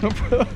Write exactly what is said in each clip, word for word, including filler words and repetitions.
no puedo.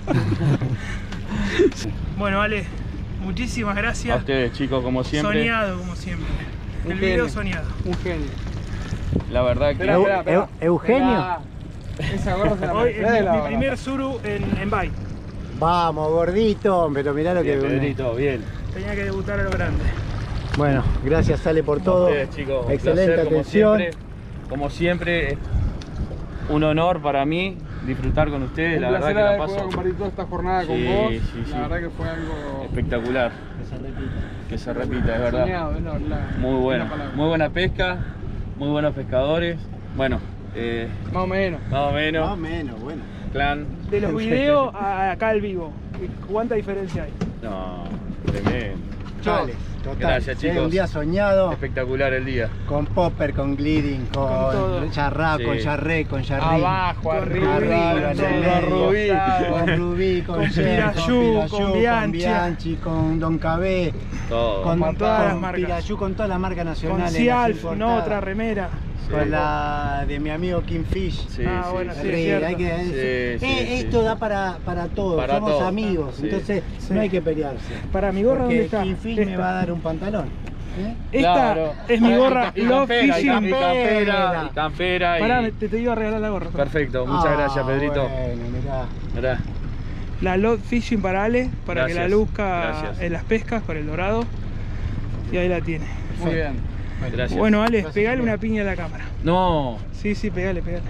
Bueno, Ale, muchísimas gracias. A ustedes, chicos, como siempre. Soñado, como siempre. Un El genio. video soñado. Un genio. La verdad que... Espera, espera, espera. Eugenio. Esa gorra se la Hoy merece es mi, la mi verdad. primer suru en, en bike. Vamos, gordito, pero mirá lo Bien, que... Pedrito, bien. Tenía que debutar a lo grande. Bueno, gracias Ale por todo. A ustedes, chicos, un Excelente placer, como atención. siempre. Como siempre, es un honor para mí disfrutar con ustedes. Un La verdad placer que la haber paso podido compartir toda esta jornada con Sí, vos. sí, sí. La verdad que fue algo espectacular. Que se repita, es verdad. soñado, es la- la- Muy la buena, palabra. muy buena pesca, muy buenos pescadores. Bueno, eh, Más o menos. más o Más o menos, menos, bueno. clan. De los videos a acá al vivo. ¿Cuánta diferencia hay? No, tremendo. Dale, total. Gracias, Sí, chicos. un día soñado, Espectacular el día. con popper, con gliding, Con todo. con charrá, Sí. con charré, con charrí. Abajo, Con arriba, rubí, arriba, con en el todo. medio, rubí. con Rubí, con, Con Yer, Pirayú, con con Bianchi. Bianchi, con Don Cabé, Todo. con, Con todas las con marcas. Pirayú, con todas las marcas Con nacionales. las Cialf, importadas. no otra remera. Con la de mi amigo King Fish. Sí, Ah, sí, bueno, sí. sí. Re, cierto. hay que- Sí, eh, sí, sí. esto da para, para todo, Para somos todo. amigos, Sí. entonces Sí. no hay que pelearse. Para mi gorra, Porque ¿dónde está? King Fish me Esta. va a dar un pantalón. ¿eh? Esta Claro. es mi gorra Y Love campera, y Fishing. cam- y campera, y campera. y- Pará, me- te, te iba a regalar la gorra. Perfecto, muchas Ah, gracias, Pedrito. Bueno, mirá. Mirá. La Love Fishing para Ale, para que la Gracias, luzca gracias. en las pescas con el dorado. Y ahí la tiene. Muy bien. Gracias. Bueno, Ale, Gracias, pegale amigo. una piña a la cámara. No. Sí, sí, pegale, pegale.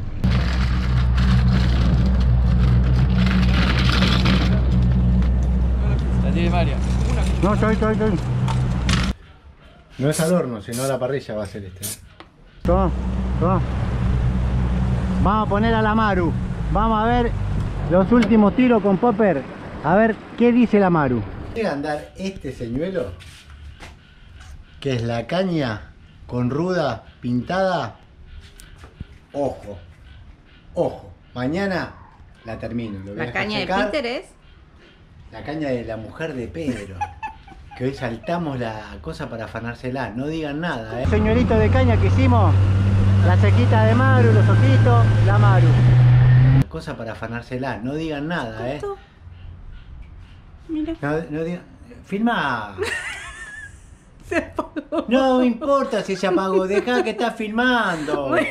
La tiene María. No, estoy, estoy, estoy. No es al horno, sino a la parrilla va a ser este. ¿eh? Toma, toma. Vamos a poner a la Maru. Vamos a ver los últimos tiros con popper. A ver qué dice la Maru. Llega a andar este señuelo, que es la caña con ruda pintada. Ojo, ojo. Mañana la termino. Lo voy a La dejar caña de secar. Peter es. La caña de la mujer de Pedro. Que hoy saltamos la cosa para afanársela. No digan nada, ¿eh? Señorito de caña que hicimos. La sequita de Maru, los ojitos, la Maru. Cosa para afanársela. No digan nada, ¿eh? ¿Cuánto? Mira. No, no digan... Filma. Se apagó. No importa si se apagó. Deja que está filmando. Bueno.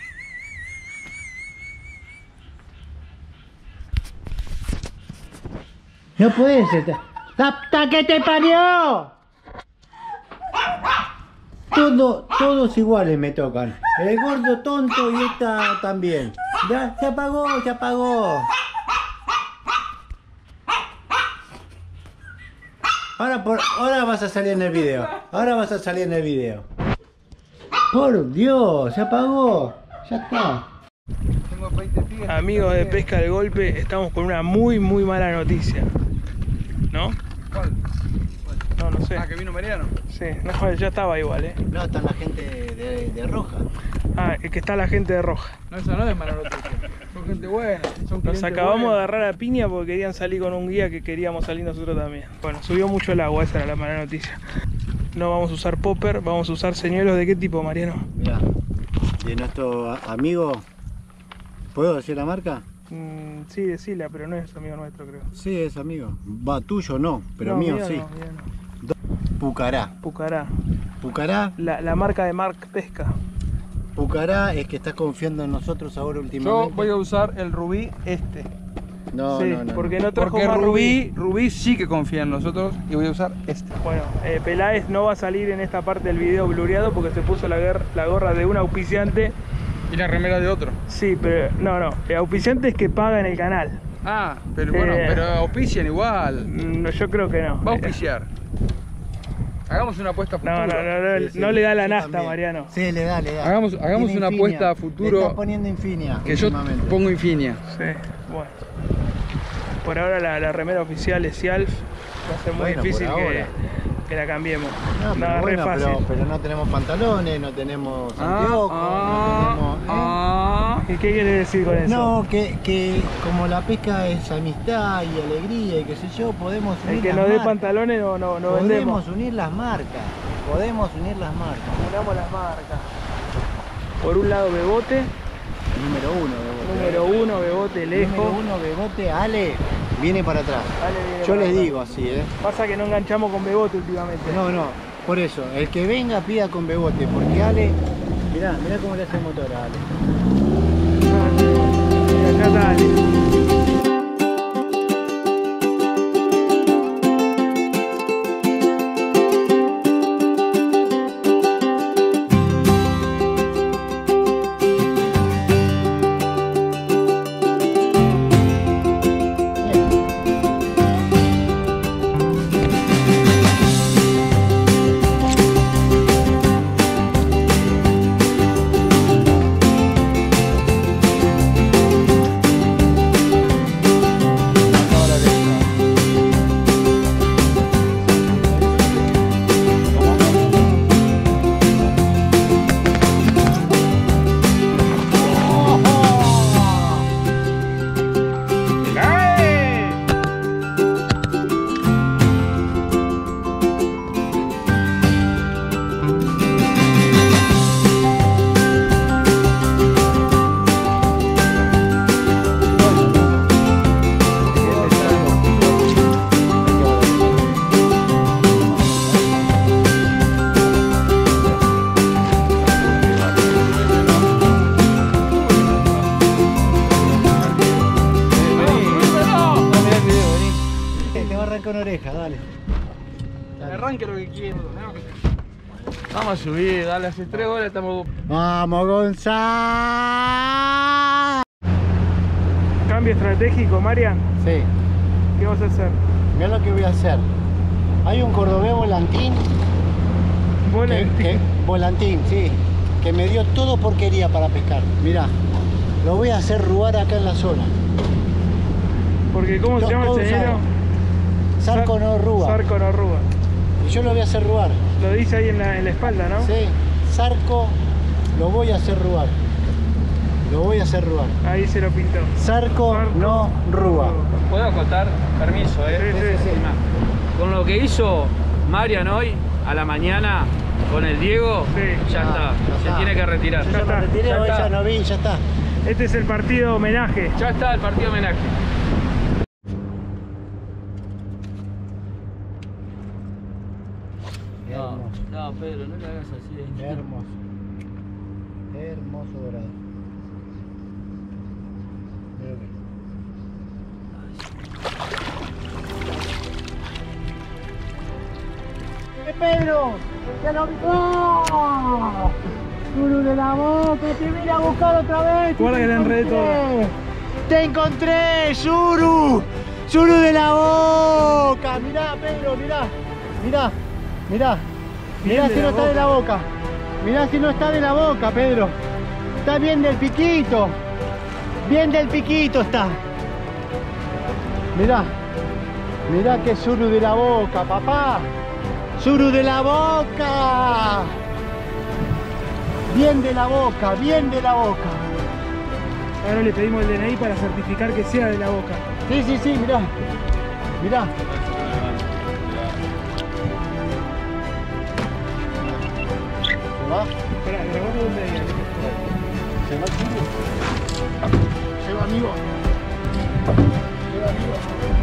No puede ser. ¡Tapta que te parió! Todo, todos iguales me tocan. El gordo tonto y esta también. Ya, se apagó, se apagó. Ahora, por, ahora vas a salir en el video. Ahora vas a salir en el video. Por Dios, se apagó. Ya está. Tengo veinte pies. Amigos de Pesca del Golpe, estamos con una muy, muy mala noticia. ¿No? ¿Cuál? No, no sé. Ah, que vino Mariano. Sí, no, ya estaba igual, ¿eh? No, está la gente de, de Roja. Ah, es que está la gente de Roja. No, eso no es mala noticia. Son gente buena. Son Nos clientes acabamos de buenos. agarrar a piña porque querían salir con un guía que queríamos salir nosotros también. Bueno, subió mucho el agua, esa era la mala noticia. No vamos a usar popper, vamos a usar señuelos. ¿De qué tipo, Mariano? Mirá, de nuestro amigo. ¿Puedo decir la marca? Mm, sí, decila, pero no es amigo nuestro, creo. Sí, es amigo. Va, tuyo no, pero No, mío, mío sí. no, mío no. Pucará. Pucará. Pucará. La, la marca de Mark Pesca. Pucará es que estás confiando en nosotros ahora Yo últimamente. voy a usar el rubí este. No, sí, no, no. porque no. no trajo Porque más Rubí, Rubí sí que confía en nosotros y voy a usar este. Bueno, eh, Peláez no va a salir en esta parte del video blureado porque se puso la, guer- la gorra de un auspiciante. Y la remera de otro. Sí, pero no, no. El auspiciante es que paga en el canal. Ah, pero bueno, Eh. pero auspician igual. Mm, No, yo creo que no. Va a auspiciar. Hagamos una apuesta a futuro. No, no, no, no, Sí, sí, no le da la yo nafta, también. Mariano. Sí, le da, le da. Hagamos- hagamos Tiene una Infinia. apuesta a futuro. Le está poniendo Infinia Que yo últimamente. pongo Infinia. Sí, bueno. Por ahora la, la remera oficial es Cialf. Va a ser muy Bueno, difícil por que, ahora. que la cambiemos. No, pero, No, es bueno, re fácil. pero, pero no tenemos pantalones, no tenemos Ah, anteojos, ah, no tenemos... ¿eh? ah. ¿Y qué quiere decir con eso? No, que, que como la pesca es amistad y alegría y qué sé yo, podemos unir El que las nos dé marcas. pantalones no, no, no podemos vendemos. unir las marcas, podemos unir las marcas. Unamos las marcas. Por un lado Bebote número uno, Bebote. Número uno, Bebote, lejos. Número uno, Bebote, Ale, viene para atrás. Ale viene Yo para les atrás. digo así, ¿eh? Pasa que no enganchamos con Bebote últimamente. No, no, por eso, el que venga pida con Bebote, porque Ale, mirá, mirá cómo le hace el motor a Ale. Mira, ya está Ale. Con oreja, dale. Dale. Arranque lo que quiero. Vamos a subir, dale, hace tres horas estamos... ¡Vamos, Gonzalo! Cambio estratégico, Marian. Sí, ¿Qué vas a hacer? mira lo que voy a hacer. Hay un cordobés volantín. que- Volantín. que- volantín, sí. Que me dio todo porquería para pescar. Mirá, lo voy a hacer rubar acá en la zona. Porque ¿cómo se Todo- llama todo el señor? usado. Zarco no rúa. Zarco no rúa. Y yo lo voy a hacer rubar. Lo dice ahí en la, en la espalda, ¿no? Sí, Zarco lo voy a hacer rubar. Lo voy a hacer rubar. Ahí se lo pintó. Zarco Zarco no rúa. ¿Puedo acotar? Permiso, Sí, ¿eh? sí, sí. Con lo que hizo Marian hoy, a la mañana, con el Diego, Sí. ya Ah, está. ya Se está. tiene que retirar. Yo Ya ya me está, retiré, ya hoy está. ya no vi, ya está. Este es el partido homenaje. Ya está el partido homenaje. Hermoso, no, Pedro, no le hagas así. hermoso. Hermoso dorado. Mira que- ¡Eh, Pedro! ¡Ya lo vi! ¡Oh! ¡Suru de la boca! ¡Te vine a buscar otra vez! Guarda ¡Te que la enredé encontré! ¡Te encontré, Suru! ¡Suru de la boca! Mirá, Pedro, mirá. Mirá, mirá. Mirá Bien si de no la está de la boca. boca. Mirá si no está de la boca, Pedro. Está bien del piquito. Bien del piquito está. Mirá. Mirá que suru de la boca, papá. Suru de la boca. Bien de la boca, bien de la boca. Ahora le pedimos el D N I para certificar que sea de la boca. Sí, sí, sí, mirá. Mirá. ¿Se va? Esperá, grabamos donde diga. ¿Se va el suru? Se va, amigo. Se va, amigo.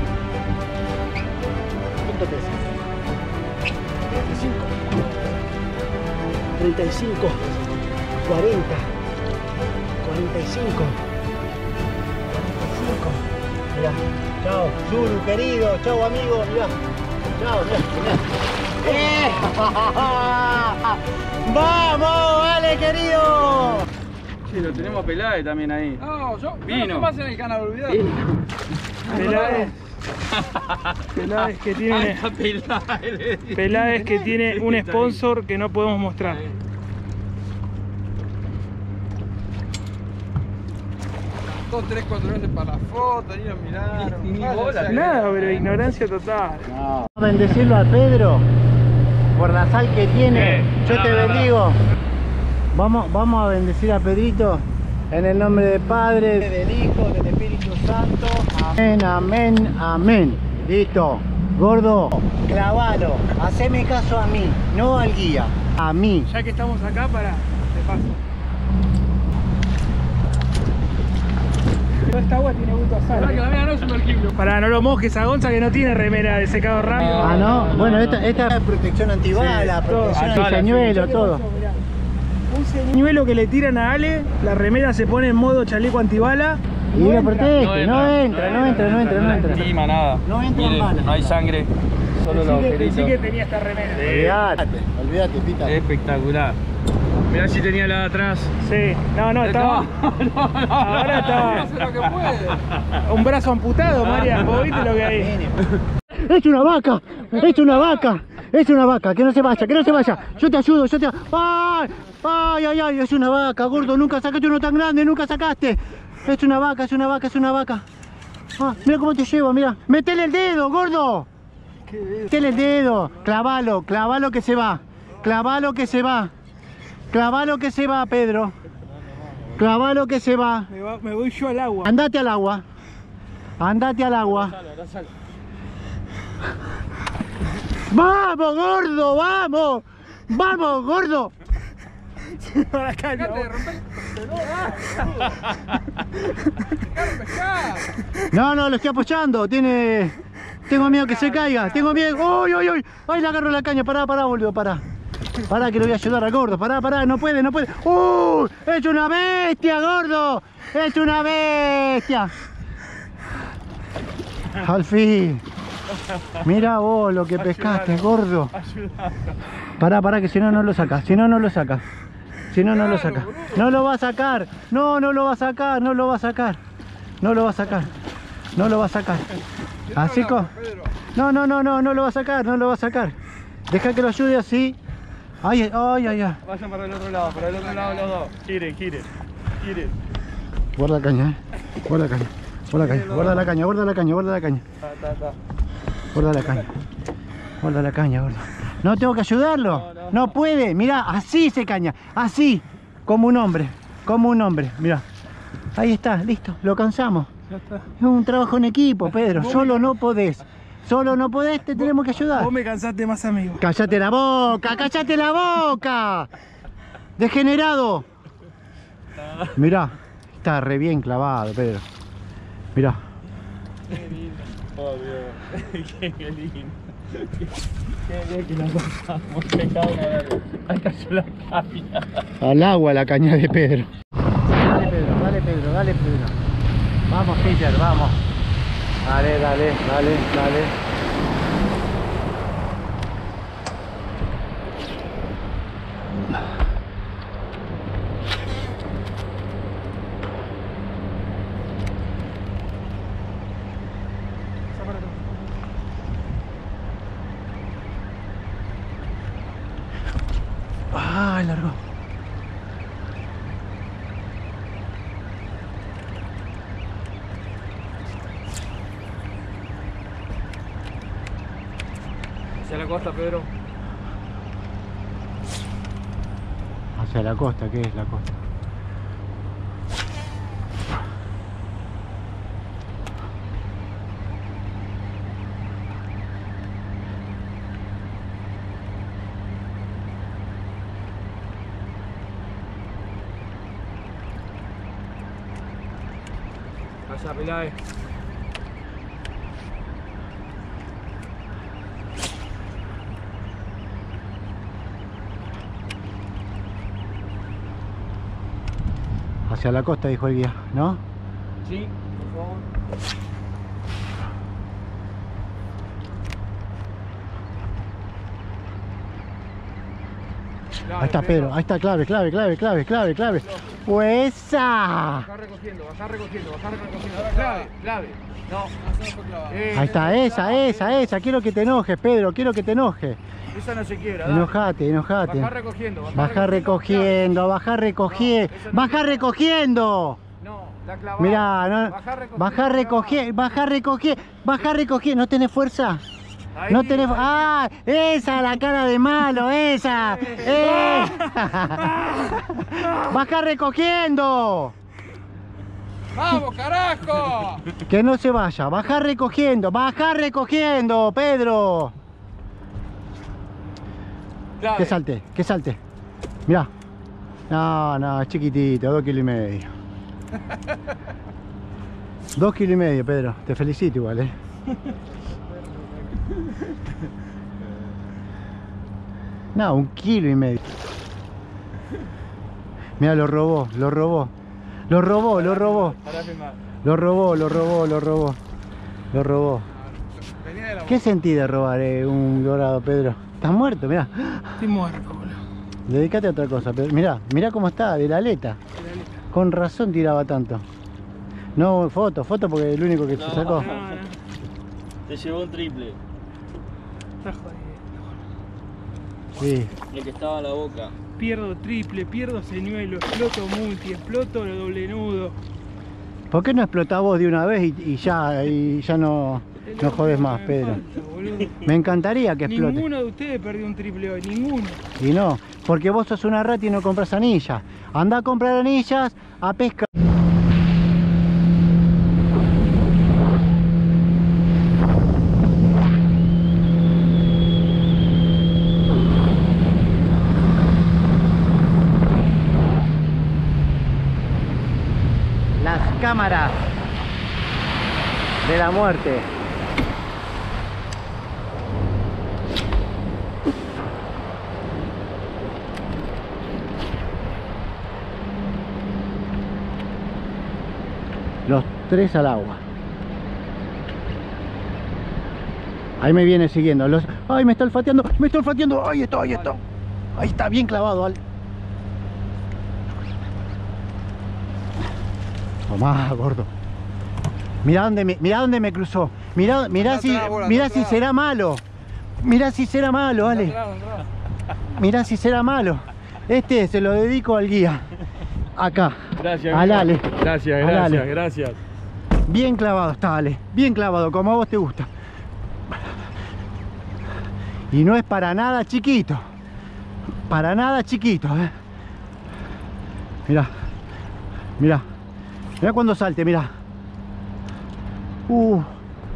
¿Cuánto pesa? treinta y cinco. treinta y cinco. cuarenta. cuarenta y cinco. cuarenta y cinco. Mirá. Chao, Suru, querido. Chao, amigo. Mirá. Chao, mirá, mirá. ¡Eh! ¡Vamos, vale, querido! Sí, lo tenemos a Peláez también ahí. No, yo Vino. no más en el canal, olvidado. Peláez. Peláez que tiene. Ah, Peláez. Peláez que tiene un sponsor que no podemos mostrar. Dos, tres, cuatro veces para la foto, ni nos miraron. Ni Vaya, bola. o sea, Nada, pero ignorancia total. Vamos a bendecirlo a Pedro por la sal que tiene. Eh, Yo no, te no, no. bendigo. Vamos, vamos a bendecir a Pedrito en el nombre del Padre, del Hijo, del Espíritu Santo. Amén, amén, amén. Listo. Gordo, clavalo. Haceme caso a mí, no al guía. A mí. Ya que estamos acá, para, te paso. Toda esta agua tiene gusto a sal. Pará, que la mía no es sumergible. Pará, no lo mojes a Gonza que no tiene remera de secado rápido. Ah, no. Bueno, esta, esta es protección antibala, Sí, protección todo. antiseñuelo, todo. Mirá, un señuelo que le tiran a Ale, la remera se pone en modo chaleco antibala. Y lo protege, no entra, no entra, no entra, no entra. No lastima nada. No entran Miren, balas. no hay sangre, solo los Sí que, agujeritos. sí que tenía esta remera. Olvídate, olvídate, Pita. Espectacular. Mirá si tenía la de atrás. Sí, no, no, estaba. No, no, no. Ahora estaba. Hace lo que puede. Un brazo amputado, María. ¿Vos viste lo que hay? ¡Es una vaca! ¡Es una vaca! ¡Es una vaca! ¡Que no se vaya! ¡Que no se vaya! ¡Yo te ayudo! ¡Yo te... ¡Ay! ¡Ay, ay, ay! ¡Es una vaca, gordo! ¡Nunca sacaste uno tan grande! ¡Nunca sacaste! ¡Es una vaca! ¡Es una vaca! ¡Es una vaca! Ah, mira cómo te llevo, mira. ¡Metele el dedo, gordo! ¡Metele el dedo! ¡Clavalo! ¡Clavalo que se va! ¡Clavalo que se va! ¡Clavalo que se va, Pedro! ¡Clavalo que se va! Me, va- me voy yo al agua. Andate al agua. Andate al agua. ¡Vamos, gordo! ¡Vamos! ¡Vamos, gordo! Para acá, no. No, no, lo estoy apoyando. Tiene... Tengo miedo que se caiga. Tengo miedo. ¡Uy, uy, uy! ¡Ay, le agarro la caña! Pará, pará, boludo, pará. Pará, que le voy a ayudar al gordo. Pará, pará, no puede, no puede. ¡Uh! ¡Es una bestia, gordo! ¡Es una bestia! Al fin. Mira vos lo que pescaste, gordo. Pará, pará, que si no, no lo sacas. Si no, no lo sacas. Si no, no lo sacas. No lo va a sacar. No, no lo va a sacar. No lo va a sacar. No lo va a sacar. No lo va a sacar. Así con... No, no, no, no, no lo va a sacar. No lo va a sacar. Deja que lo ayude así. Ay, ay, ay, ay. Vayan para el otro lado, para el otro lado los dos. Giren, giren, giren. Guarda la caña, eh. Guarda la caña. Guarda la caña. Guarda la caña, guarda la caña, guarda la caña. Ta, ta, ta. Guarda la caña. Guarda la caña, gordo. No tengo que ayudarlo. No, no. No puede. Mirá, así se caña. Así. Como un hombre. Como un hombre. Mirá. Ahí está, listo. Lo cansamos. Es un trabajo en equipo, Pedro. Solo no podés. Solo no podés, te tenemos que ayudar. Vos me cansaste más, amigo. ¡Cállate la boca! ¡Cállate la boca! ¡Degenerado! Mirá, está re bien clavado, Pedro. Mirá. Oh, Dios. Qué lindo. Qué bien que la pasamos. Me cago en la verga. Ahí cayó la caña. Al agua la caña de Pedro. Dale, Pedro, dale, Pedro, dale, Pedro. Vamos, Peter, vamos. Dale, dale, dale, dale. Ah, largó. Hacia la costa, Pedro. Hacia la costa, ¿qué es la costa? Allá, Pilar. Hacia la costa, dijo el guía, ¿no? Sí, por favor. Ahí está Pedro, ahí está, clave, clave, clave, clave, clave, clave. ¡Esa! Bajar recogiendo, bajar recogiendo, bajar recogiendo. Clave, clave. No, Ahí está, esa, esa, esa. Quiero que te enojes, Pedro, quiero que te enojes. esa no se quiebra. dale. Enojate, enojate. Bajar recogiendo, bajar Bajar recogiendo, bajar recogiendo, bajar recogiendo. No, la clavada. Mirá, no, Bajar recogiendo. bajar recogiendo, bajar recogiendo, bajar recogiendo. ¿No tenés fuerza? Ahí, No tenés... ahí. ¡Ah! ¡Esa, la cara de malo! ¡Esa! ¡Eh! ¡Bajar recogiendo! ¡Vamos, carajo! Que no se vaya, bajar recogiendo, bajar recogiendo, Pedro. Clave. Que salte, que salte. Mirá. No, no, es chiquitito, dos kilos y medio. Dos kilos y medio, Pedro. Te felicito igual, eh. No, un kilo y medio. Mira, lo robó, lo robó. Lo robó, lo robó. Lo robó, lo robó, lo robó. Lo robó. ¿Qué sentí de robar eh, un dorado, Pedro? Estás muerto, mirá. Estoy muerto, boludo. Dedícate a otra cosa, Pedro. Mirá, mirá cómo está, de la aleta. Con razón tiraba tanto. No, foto, foto porque es el único que No, se sacó. No, no. Te llevó un triple. Está jodido. Sí. El que estaba en la boca. Pierdo triple, pierdo señuelo, exploto multi, exploto lo doble nudo. ¿Por qué no explotás vos de una vez y, y ya, y ya no, no jodes más, Me Pedro? falta, boludo. Me encantaría que explote. Ninguno de ustedes perdió un triple hoy, ninguno. Y no, porque vos sos una rata y no compras anillas. Anda a comprar anillas, a pescar. Las cámaras de la muerte. Los tres al agua. Ahí me viene siguiendo. Los... ¡Ay, me está olfateando! ¡Me está olfateando! ¡Ahí está, ahí está! Ahí está, bien clavado, Al. Tomá, gordo. Mirá dónde me, mirá dónde me cruzó. Mirá, mirá si, mirá si será malo. Mirá si será malo, Ale. Mirá si será malo. Este se lo dedico al guía. Acá. Gracias, al Ale. Gracias, Al Ale. gracias, gracias. Bien clavado está, Ale. Bien clavado, como a vos te gusta. Y no es para nada chiquito. Para nada chiquito, eh. Mirá. Mirá. Mirá cuando salte, mirá. Uh.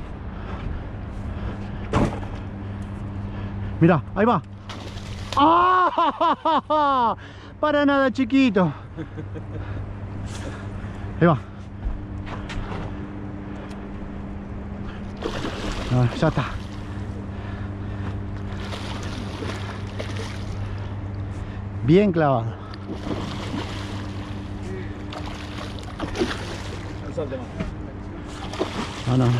Mirá, ahí va. ¡Ah! Para nada chiquito. Ahí va. Ah, ya está. Bien clavado. No salte más. No, no, no.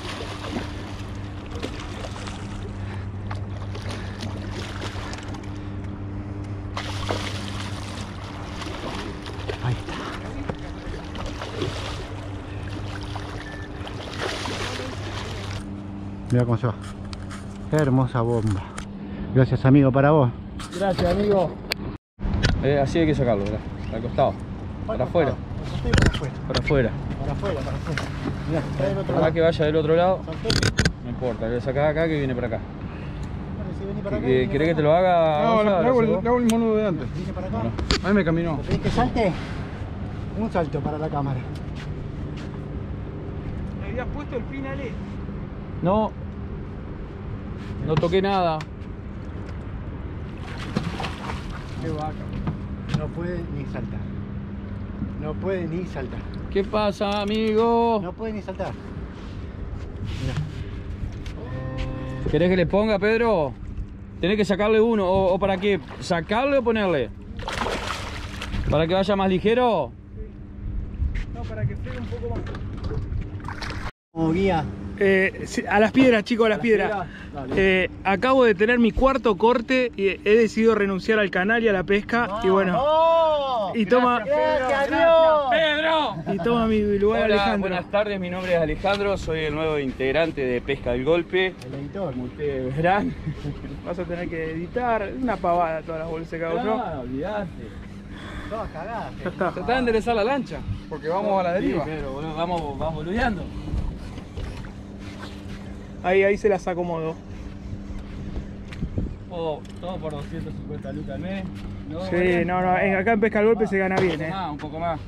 Ahí está. Mira cómo se va. Qué hermosa bomba. Gracias, amigo, para vos. Gracias, amigo. Eh, así hay que sacarlo, ¿verdad? Al costado. Para afuera. Para afuera. Para afuera, para afuera. Mirá, está del otro Para lado. que vaya del otro lado. Salté. No importa, que sacar acá que viene para acá. Bueno, si vení para acá, Eh, vení ¿Querés que te para lo haga? No, Gonzalo? le hago, el, ¿Vos? le hago el monudo de antes. acá. Vine para acá. A mí me caminó. ¿Le pedís que salte? Un salto para la cámara. Me habías puesto el pin Ale. No. No toqué nada. Qué vaca. No puede ni saltar. No puede ni saltar. ¿Qué pasa, amigo? No puede ni saltar. Mirá. ¿Querés que le ponga, Pedro? Tenés que sacarle uno. ¿O, o para qué? ¿Sacarle o ponerle? ¿Para que vaya más ligero? No, para que fregue un poco más. Como guía. Eh, sí, a las piedras, chicos, a las piedras. Eh, acabo de tener mi cuarto corte y he decidido renunciar al canal y a la pesca. Y bueno, ¡Oh! y toma, ¡Gracias, Dios! ¡Pedro! y toma mi lugar, Hola, Alejandro. buenas tardes, mi nombre es Alejandro, soy el nuevo integrante de Pesca del Golpe. El editor. Como ustedes verán. Vas a tener que editar una pavada todas las bolsas que hago yo. Ah, olvidate. Todas cagadas. Ya está. Tratá de enderezar la lancha, porque vamos a la deriva. Sí, Pedro, boludo, vamos, vamos boludeando. Ahí, ahí se las acomodo. Todo, todo por doscientas cincuenta lucas al mes. ¿No? Sí, Marian? no, no, en- acá en Pesca al Golpe se gana bien, Un eh. poco más, un poco más.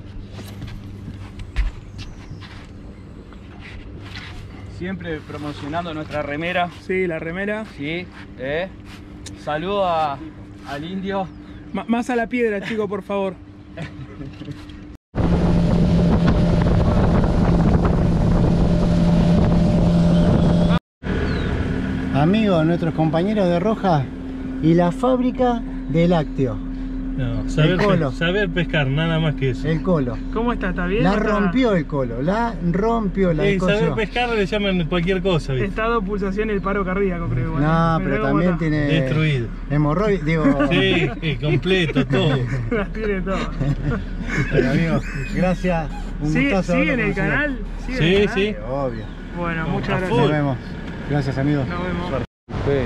Siempre promocionando nuestra remera. Sí, la remera. Sí, eh. Saludo a, al indio. M- más a la piedra, chicos, por favor. amigos, nuestros compañeros de Roja y la fábrica de lácteos. No, saber, El Colo. pe saber pescar, nada más que eso. El Colo. ¿Cómo está? ¿Está bien? La ¿O está- rompió el Colo, la rompió, la Sí, saber descosió. pescar le llaman cualquier cosa, ¿viste? Estado, pulsación y el paro cardíaco, creo. igual. No, Mirá pero cómo también está. tiene Destruido. hemorroides, digo. Sí, sí, completo, todo. Las tiene todas. Bueno, amigos, gracias. Un ¿Sigue, gustazo sigue en haberlo el conocido. canal? ¿Sigue Sí, en el canal? sí. Obvio. Bueno, No, muchas a gracias. Nos vemos. Gracias, amigos. Nos vemos. Pe.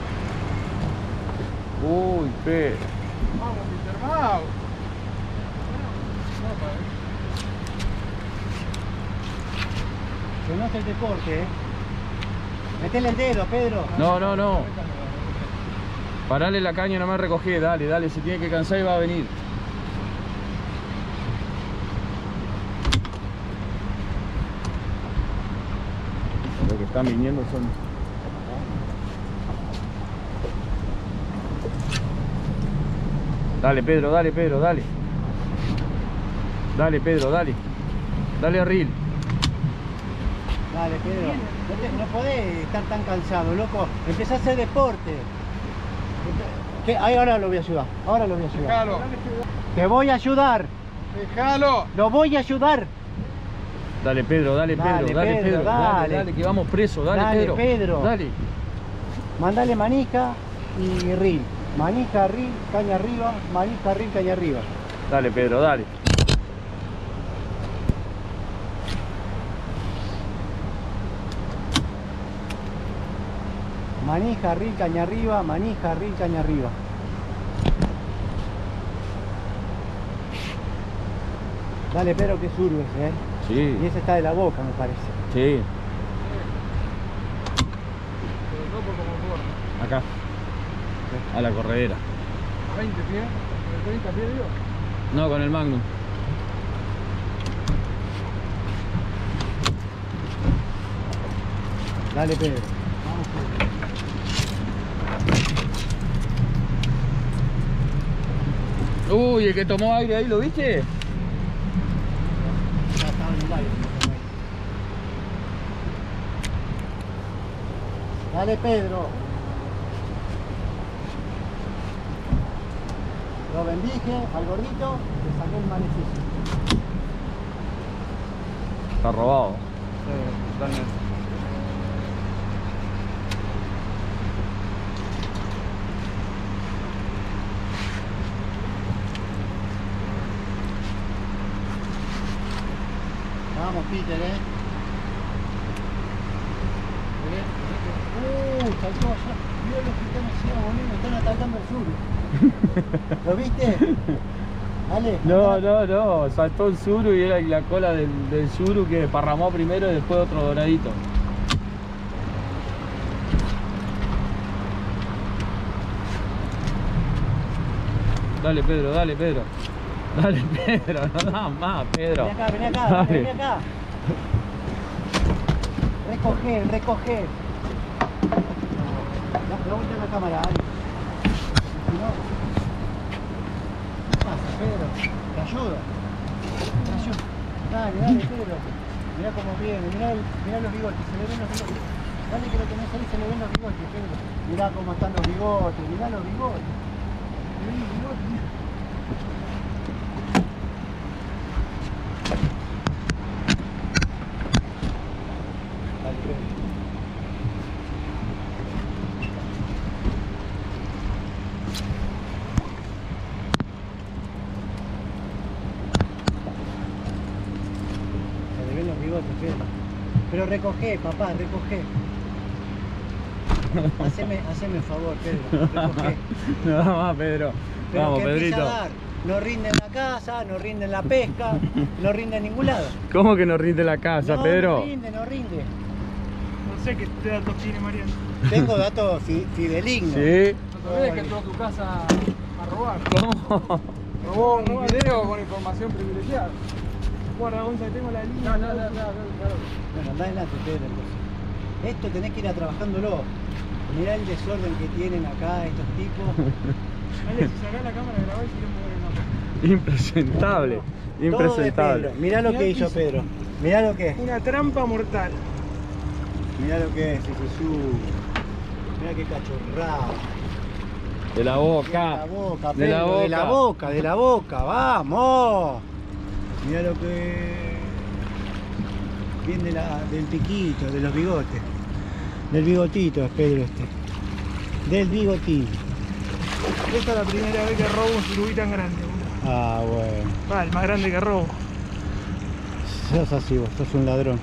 Uy, pe. Vamos, mister Mau. Que no se te corte, eh. Metele el dedo, Pedro. No, no, no. Parale la caña, nomás recogí, dale, dale, se tiene que cansar y va a venir. Lo que están viniendo son... Dale, Pedro, dale, Pedro, dale. Dale, Pedro, dale. Dale a Ril. Dale, Pedro. No, te- no podés estar tan cansado, loco. Empezá a hacer deporte. ¿Qué? Ahí ahora lo voy a ayudar. Ahora lo voy a ayudar. Déjalo, Te voy a ayudar. déjalo. Lo voy a ayudar. Dale, Pedro, dale, Pedro, Dale, dale, Pedro, Pedro, dale, dale. dale, que vamos presos, dale, Dale, Pedro. Pedro. Dale. Mandale manija y reel. Manija, reel, caña arriba. Manija, reel, caña arriba. Dale, Pedro, dale. Manija, reel, caña arriba. Manija, reel, caña arriba. Dale, Pedro, que surbe ese, ¿eh? Sí, Y ese está de la boca, me parece. sí. Acá. A la corredera. veinte pies. treinta pies, digo. No, con el Magnum. Dale, Pedro. Vamos, Pedro. Uy, el que tomó aire ahí, ¿lo viste? Ya estaba en el aire. Dale, Pedro. Lo bendije al gordito, le saqué el maleficio. Está robado. Vamos, Peter, eh. Uh, saltó allá. Mira los que están haciendo, boludo, están atacando el sur. ¿Lo viste? Dale. No, andá. no, no. Saltó el suru y era la cola del, del suru que parramó primero y después otro doradito. Dale, Pedro, dale, Pedro. Dale, Pedro, no da más, Pedro. Vení acá, vení acá, Dale. vení acá. Recoge, recoge. Da, da vuelta la cámara, dale. Si no... ¿Qué pasa, Pedro? ¿Te ayuda? ¿Te ayuda? Dale, dale, Pedro. Mirá cómo viene, mirá, el- mirá los bigotes, se le ven los bigotes. Dale que lo tenés ahí, se le ven los bigotes, Pedro. Mirá cómo están los bigotes, mirá los bigotes. Mirá los bigotes, mirá. Dale, Pedro. Se le ven los bigotes, Pedro. Pero recoge, papá, recoge. Haceme, haceme favor, Pedro. Recoge. No da más, Pedro. Pero Vamos, que empiece a Pedrito. dar. No rinde en la casa, no rinde en la pesca, no rinde en ningún lado. ¿Cómo que no rinde la casa, no, Pedro? no rinde, no rinde. No sé qué datos tiene Mariano. Tengo datos fi- fidelignos. Sí. No sabés que entró a tu casa a robar. ¿Cómo? Robó un video con información privilegiada. Guarda, Gonza, que tengo la línea. No, no, no, Bueno, andá adelante, Pedro, entonces. Esto tenés que ir a trabajándolo. Mirá el desorden que tienen acá estos tipos. Alex, si sacás la cámara, grabá y seguimos moviendo. Impresentable. Todo de Impresentable. Pedro. Mirá lo Mirá que el hizo piso. Pedro. Mirá lo que es. Una trampa mortal. Mirá lo que es ese su. Mirá qué cachorrada. De la boca. De la boca, De la Pedro, boca. de la boca, de la boca, vamos. Mirá lo que... Bien de la, del piquito, de los bigotes. Del bigotito es Pedro este. Del bigotito. Esta es la primera vez que robo un surubí tan grande, boludo. Ah, bueno. Ah, el más grande que robo. Sos así vos, sos un ladrón.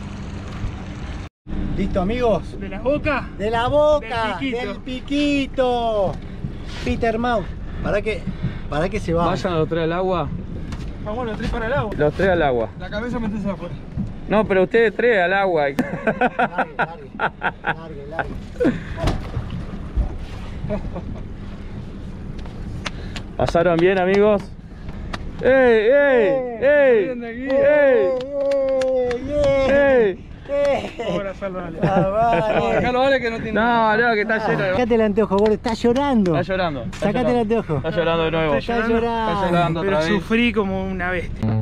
¿Listo, amigos? ¿De la boca? De la boca, Del piquito. del piquito. Peter Mouse. ¿Para qué? ¿Para qué se va? Vayan los tres al agua. Vamos los tres para el agua. Los tres al agua. La cabeza metes afuera. No, pero ustedes tres al agua. Largue, largue, largue, largue. ¿Pasaron bien, amigos? ¡Ey, ey, ey! Bien de aquí. ¡Ey! ¡Ey! Ahora salva, dale. Ah, vale. Sacalo, vale, que no tiene. No, no, que está lleno. de- Sacate el anteojo, gordo, está llorando. Está llorando. está Sacate el llorando. anteojo. Está llorando de nuevo. Está llorando. Está llorando Pero otra vez. sufrí como una bestia.